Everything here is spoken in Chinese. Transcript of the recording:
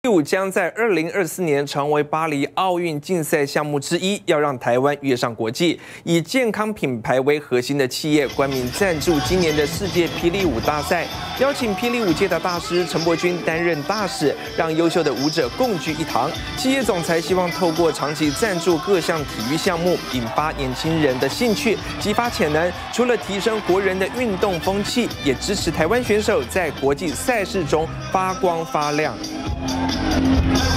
舞将在2024年成为巴黎奥运竞赛项目之一，要让台湾跃上国际。以健康品牌为核心的企业冠名赞助今年的世界霹雳舞大赛，邀请霹雳舞界的大师陈柏君担任大使，让优秀的舞者共聚一堂。企业总裁希望透过长期赞助各项体育项目，引发年轻人的兴趣，激发潜能。除了提升国人的运动风气，也支持台湾选手在国际赛事中发光发亮。